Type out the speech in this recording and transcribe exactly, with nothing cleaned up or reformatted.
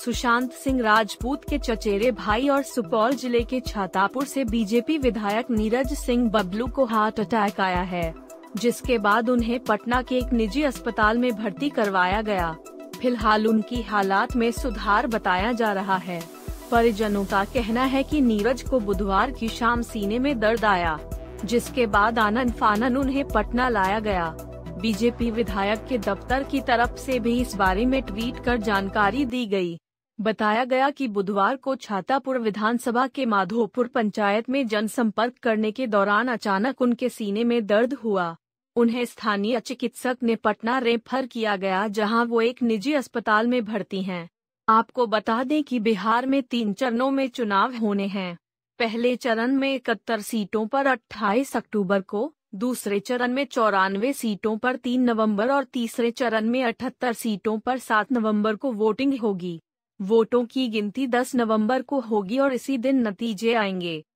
सुशांत सिंह राजपूत के चचेरे भाई और सुपौल जिले के छातापुर से बीजेपी विधायक नीरज सिंह बबलू को हार्ट अटैक आया है, जिसके बाद उन्हें पटना के एक निजी अस्पताल में भर्ती करवाया गया। फिलहाल उनकी हालात में सुधार बताया जा रहा है। परिजनों का कहना है कि नीरज को बुधवार की शाम सीने में दर्द आया, जिसके बाद आनन फानन उन्हें पटना लाया गया। बीजेपी विधायक के दफ्तर की तरफ से भी इस बारे में ट्वीट कर जानकारी दी गई। बताया गया कि बुधवार को छातापुर विधानसभा के माधोपुर पंचायत में जनसंपर्क करने के दौरान अचानक उनके सीने में दर्द हुआ। उन्हें स्थानीय चिकित्सक ने पटना रेफर किया गया, जहां वो एक निजी अस्पताल में भर्ती हैं। आपको बता दें कि बिहार में तीन चरणों में चुनाव होने हैं। पहले चरण में इकहत्तर सीटों पर अट्ठाईस अक्टूबर को, दूसरे चरण में चौरानवे सीटों पर तीन नवंबर और तीसरे चरण में अठहत्तर सीटों पर सात नवंबर को वोटिंग होगी। वोटों की गिनती दस नवंबर को होगी और इसी दिन नतीजे आएंगे।